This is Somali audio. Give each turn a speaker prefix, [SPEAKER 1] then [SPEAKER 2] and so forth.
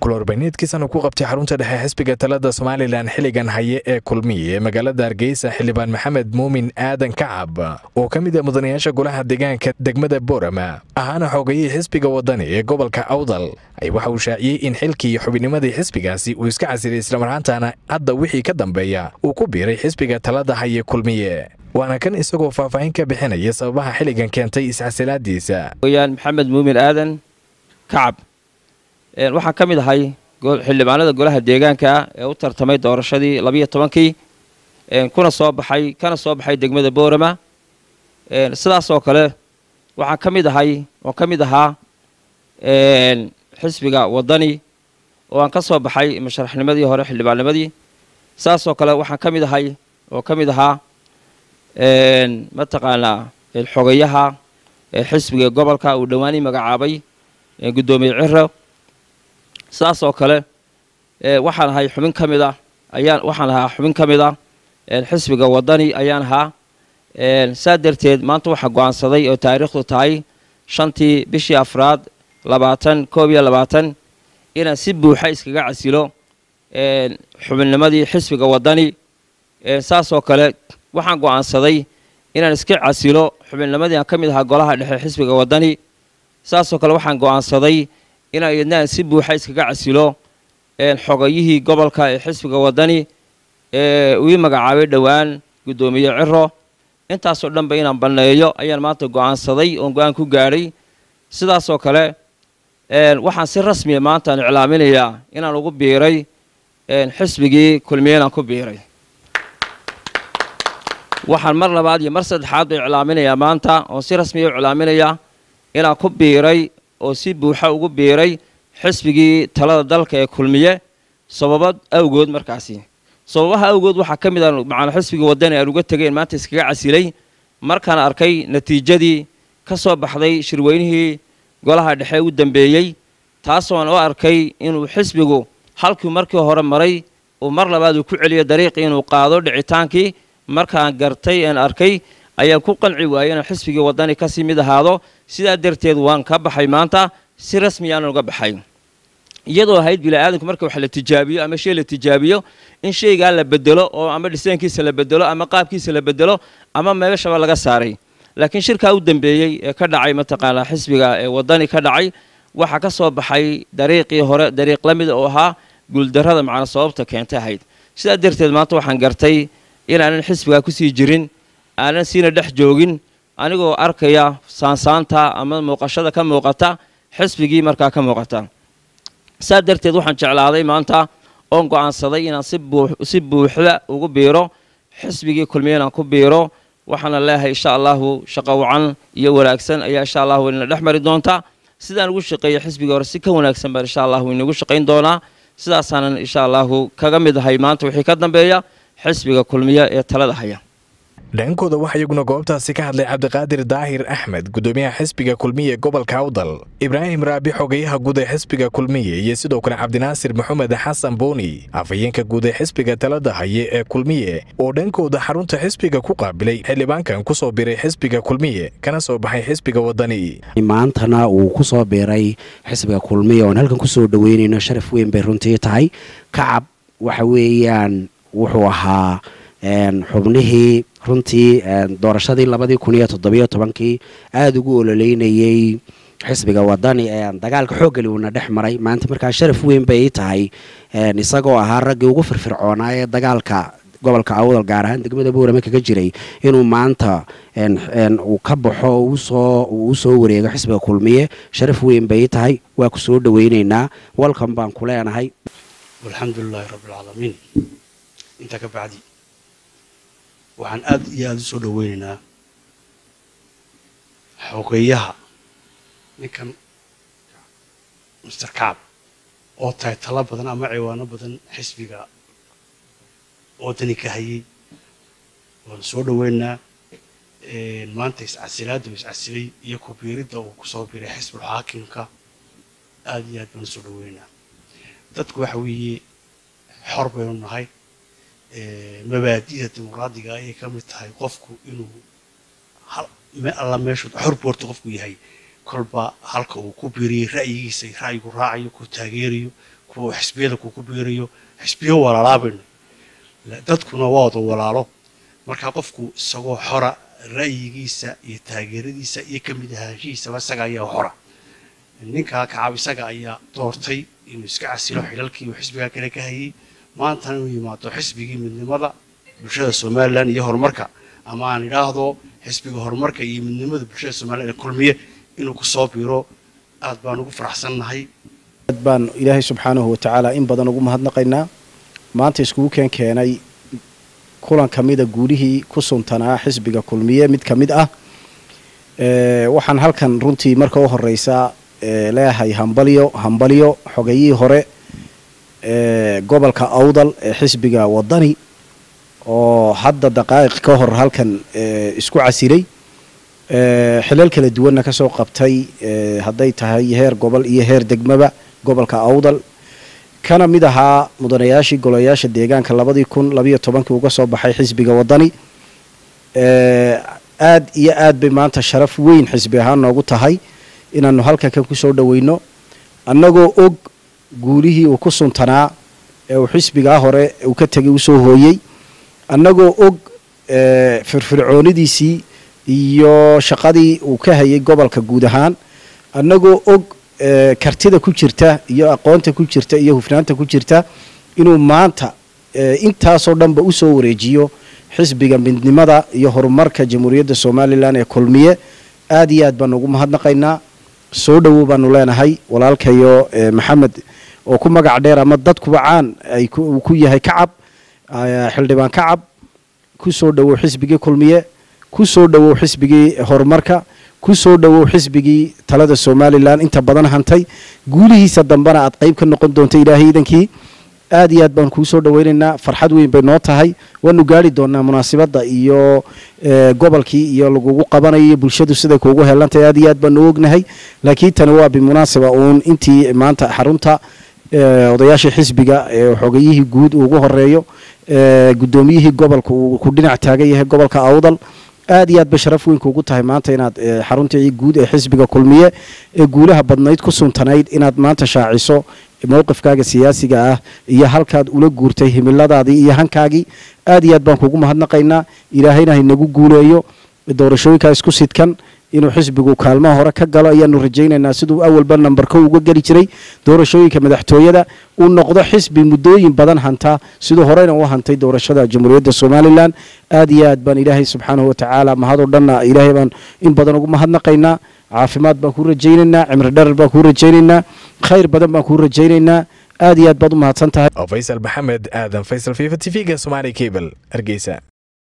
[SPEAKER 1] kulorbayneedkiisana ku qabtay xarunta dhexe xisbiga talada Somaliland xiligan haye ee kulmiye ee magaalada Hargeysa xildhibaan Maxamed Muumin Aadan Kacab oo ka mid ah mudanayaasha golaha deegaanka degmada Boorama ahana xoogayay xisbiga wadani ee gobolka Awdal ay waxa uu shaaciyay in xilkii xubinimadii xisbigaasi uu iska casiray isla markaana hadda wixii ka dambeeya uu ku biiray xisbiga talada haye kulmiye waana kan isagoo faahfaahin ka bixinaya sababaha xiligan keentay iscasilaadiisa
[SPEAKER 2] wayaan Maxamed Muumin Aadan Kacab waxaan ka mid ahay xildhibaanada golaha deegaanka ee u tartamay doorashadii 12kii kana soo baxay degmada Boorama sidaas oo kale waxaan ka mid ahaa xisbiga wadani oo aan ka soo baxay musharaxnimadii hore xildhibaannimadii sidaas oo kale waxaan ka mid ahaa mataqaana xogayaha xisbiga gobolka uu dhawaani magacaabay gudoomiye Ciro sidaas oo kale waxaan ahay xubin kamid ah xisbiga wadani ayaan ahaa saadarteed maanta waxa go'aansaday oo taariikhdu tahay 5tii bishii afraad 2021 inaan si buuxa iskaga casilo xubinnimadii xisbiga wadani saas oo kale waxaan go'aansaday inaan iska casilo xubinnimadii aan kamid ahaa golaha dhexe xisbiga wadani saas oo kale waxaan go'aansaday inaan iyadna si buuxa iskaga casilo xogayihii gobolka ee xisbiga wadani uu magacaabay dhawaan gudoomiye Ciro intaas oo dhanba inaan baneeyo ayaan maanta go'aansaday oo go'aan ku gaaray sidaas oo kale waxaan si rasmi ah maanta iclaaminayaa inaan ugu biiray xisbigii kulmiyeen ku biiray waxaan mar labaad iyo mar saddexaad iclaaminayaa maanta oo si rasmi ah iclaaminayaa inaan ku biiray oo si buuxa ugu biiray xisbigii talada dalka ee kulmiye sababaha awgood waxa kamid ah macna xisbiga wadani ay uga tageen maanta iskaga casilay markaan arkay natiijadii ka soo baxday shirweynihii golaha dhexe u dambeeyay taas oo aan arkay inuu xisbigu halkii markii hore maray oo mar labaad uu ku celiyo dariiqii inuu qaado dhicitaankii markaan gartay aan arkay ayaan ku qanci waayay in xisbiga wadani ka sii mid ahaado sidaa darteed waan ka baxay maanta si rasmi ah uga baxay iyadoo hayd bilaadanku marka wax la tijaabiyo ama shay la tijaabiyo in shayga la bedelo oo ama dhisaankiisa la bedelo ama qaabkiisa la bedelo ama meeshaba laga saaray laakiin shirka u dambeeyay ee ka dhacay mataqaana xisbiga ee wadani ka dhacay waxa ka soo baxay dariiqii hore dariiq la mid oo ahaa guuldarrada macna sababta keentay hayd sidaa darteed maanta waxaan gartay in aanan xisbiga ku sii jirin aanan siina dhex joogin anigoo arkaya saansaanta ama muuqashada ka muuqata xisbigii markaa ka muuqata saa darteed waxaan jeclaaday maanta oo go'aansaday inaan si buuxda ugu biiro xisbigii kulmiyeen ku biiro waxaana leeyahay insha Allah shaqo wacan iyo wanaagsan ayaa insha Allah inna dhaxmari doonta sidaan ugu shaqeeyo xisbiga hore si ka wanaagsan baa insha Allah inagu shaqeyn doona sidaasaan insha Allah kaga mid ahay maanta wixii ka dambeeya xisbiga kulmiye ee talada haya
[SPEAKER 1] dhankooda waxa iyaguna goobtaasi ka hadlay Cabdiqaadir Daahir Axmed gudoomiyaha xisbiga kulmiye gobolka Awdal Ibraahim Raabi xogayaha guud ee xisbiga kulmiye iyo sidoo kale Cabdinaasir Maxamed Xasan Booni afayeenka guud ee xisbiga talada haye ee kulmiye oo dhankooda xarunta xisbiga ku qaabilay xildhibaankan ku soo biiray xisbiga kulmiye kana soo baxay xisbiga wadani
[SPEAKER 3] maantana uu ku soo biiray xisbiga kulmiye oo halkan ku soo dhaweynayna sharaf weyn bay runtii tahay Kacab waxa weeyaan wuxuu ahaa xubnihii runtii doorashadii 2017kii aad ugu ololeynayay xisbiga wadani dagaalka xooggali uu dhex maray maanta markaa sharaf weyn bay tahay isagoo ahaa ragii ugu firfircoonaa ee dagaalka gobolka Awdal gaar ahaan degmada Boorama kaga jiray inuu maanta uu ka baxo uu soo wareego xisbiga kulmiye sharaf weyn bay tahay waa ku soo dhaweynaynaa welcome baan ku leenahay
[SPEAKER 4] walxamdulilaahi rabbil caalamiin inta ka bacdi waxaan aad iyo aad u soo dhaweynaynaa xogeyaha ninkan Mr. Kacab oo tahay talo badan ama ciwaano badan xisbiga wadani ka hayay waan soo dhaweynaynaa maanta iscasilay iyo ku biirida uu ku soo biiray xisbul xaakimka aad iyo aad baan soo dhaweynaynaa dadku waxa weeye xor baynu nahay mabaadi'da dimuqraadiga ay ka mid tahay qofku inuu alla meeshu xor boorto qofku yahay kolba halka uu ku biiriyay ra'yigiisa ra'yigu raacayo ku taageerayo ku uu xisbiyada ku biiriyo xisbiyo walaalaabayno dadkuna waa wada walaalo marka qofku isagoo xora ra'yigiisa iyo taageeradiisa iyo kamid ahaanshihiisa isaga ayaa xora ninka Kacab isaga ayaa doortay inuu iska casilo xilalkii uu xisbiga kale ka hayay maanta inuu yimaado xisbigii midnimada bulshada Soomaaliland iyo horumarka ama aan iraahdo xisbiga horumarka iyo midnimada bulshada Soomaaliland kulmiye inuu ku soo biiro aad baan ugu faraxsanahay
[SPEAKER 5] baan Ilaahay subxaanahu wa ta'ala in badan ugu mahadnaqaynaa maanta iskugu keenay kulan kamida guulihii ku suntanaa xisbiga kulmiye mid kamid ah waxaan halkan runtii marka u horeysa leeyahay hambalyo xogayii hore gobolka Awdal ee xisbiga wadani oo hadda daqaa'iq ka hor halkan isku casilay xilal kala duwan ka soo qabtay haday tahay heer gobol iyo heer degmaba gobolka Awdal kana mid ahaa mudanayaashii golayaasha deegaanka 2012 uga soo baxay xisbiga wadani aad iyo aad bay maanta sharaf weyn xisbi ahaan noogu tahay inaanu halka ku soo dhaweyno annagoo og guulihii uu ku suntanaa ee uu xisbiga hore uu ka tagay u soo hooyay annagoo og firfircoonidiisii iyo shaqadii uu ka hayay gobolka guud ahaan annagoo og kartida ku jirta iyo aqoonta ku jirta iyo hufnaanta ku jirta inuu maanta intaasoo dhanba u soo wareejiyo xisbiga midnimada iyo horumarka jamhuuriyadda Soomaaliland ee kulmiye aad iyo aad baan ugu mahadnaqaynaa soo dhawow baanu leenahay walaalkayo Maxamed oo ku magac dheer ama dadkuba caan ay ku yahay Kacab xildhibaan Kacab ku soo dhawow xisbiga kulmiye ku soo dhawow xisbigii horumarka ku soo dhawow xisbigii talada Soomaaliland inta badan hantay guulihiisa dambana aad qayb ka noqon doonto Ilaahay idankii aad iyo aad baan ku soo dhaweynaynaa farxad weyn bay noo tahay waanu gaari doonaa munaasabada iyo gobolkii iyo lagu qabanayo bulshadu sida kuugu heelantay aad iyo aad baan ognahay laakiin tan waa bimunaasaba uun intii maanta xarunta odayaasha xisbiga ee xogayihii guud ugu horeeyo gudoomiyihii gobolka uu ku dhinac taagan yahay gobolka Awdal aad iyo aad bay sharaf weyn kuugu tahay maanta inaad xaruntii guud ee xisbiga kulmiye ee guulaha badnayd ku suntanayd inaad maanta shaaciso mowqifkaaga siyaasiga ah iyo halkaad ula guurtay himiladaadii iyo hankaagii aad iyo aad baan kuugu mahadnaqaynaa ilaahayna inagu guuleeyo doorashooyinka isku sidkan inuu xisbigu kaalmaha hore ka galo ayaanu rajaynaynaa sidoo awalba number 1 uga gali jiray doorashooyinka madaxtooyada uu noqdo xisbi muddooyin badan hanta sidoo horeyna u hantay doorashada jamhuuriyadda Soomaaliland aad iyo aad baan Ilaahay subxaanahu wa ta'ala mahad oo dhanna Ilaahay baan in badan ugu mahadnaqaynaa caafimaad baan ku rajaynaynaa cimri dherer baan ku rajaynaynaa khayr badan baan ku rajaynaynaa aad iyo aad baad u mahadsantahay
[SPEAKER 1] Faisal Maxamed Aadan Faisal FIFA TV-ga Somali Cable Hargeysa